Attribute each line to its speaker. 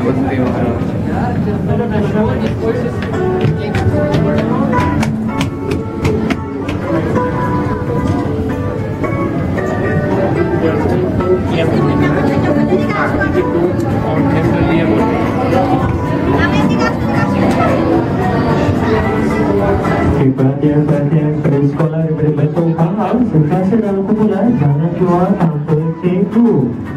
Speaker 1: Perhatian pada sekolah daripada Batu Pahang sentiasa dalam kumpulan jangan keluar tanpa cikgu.